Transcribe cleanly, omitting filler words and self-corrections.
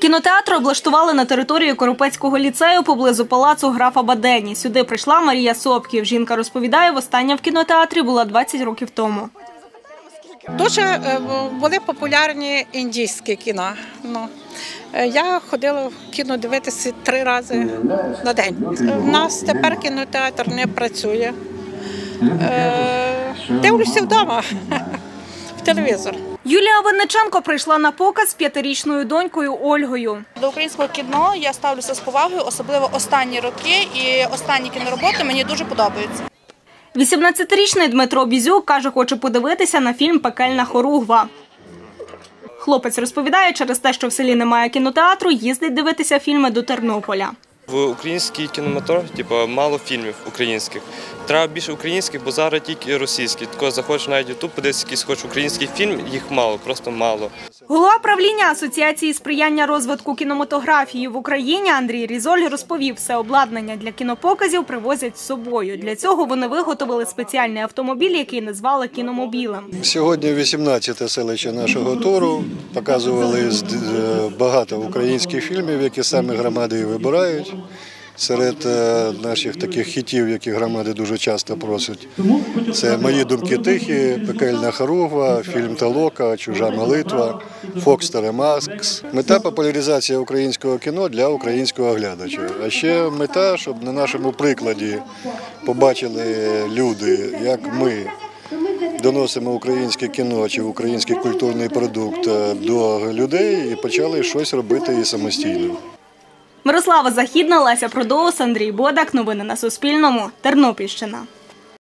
Кінотеатр облаштували на території Коропецького ліцею поблизу палацу графа Бадені. Сюди прийшла Марія Собків. Жінка розповідає, востаннє в кінотеатрі була 20 років тому. Дуже були популярні індійські кіно. Я ходила в кіно дивитися 3 рази на день. У нас тепер кінотеатр не працює. Дивлюся вдома в телевізор. Юлія Винниченко прийшла на показ з 5-річною донькою Ольгою. До українського кіно я ставлюся з повагою, особливо останні роки і останні кінороботи мені дуже подобаються. 18-річний Дмитро Бізюк каже, хоче подивитися на фільм «Пекельна хоругва». Хлопець розповідає, через те, що в селі немає кінотеатру, їздить дивитися фільми до Тернополя. В український кінематограф мало фільмів українських. Треба більше українських, бо зараз тільки російські. Тако заходиш на YouTube, подивишся якийсь хоч український фільм, їх мало, просто мало. Голова правління Асоціації сприяння розвитку кінематографії в Україні Андрій Різоль розповів, все обладнання для кінопоказів привозять з собою. Для цього вони виготовили спеціальний автомобіль, який назвали кіномобілем. Сьогодні 18-те селище нашого туру. Показували багато українських фільмів, які саме громади вибирають. Серед наших таких хітів, які громади дуже часто просять, це «Мої думки тихі», «Пекельна хоругва», фільм «Толока», «Чужа молитва», «Фокстер і Макс». Мета – популяризація українського кіно для українського глядача. А ще мета, щоб на нашому прикладі побачили люди, як ми доносимо українське кіно чи український культурний продукт до людей і почали щось робити і самостійно. Мирослава Західна, Леся Продоус, Андрій Бодак. Новини на Суспільному. Тернопільщина.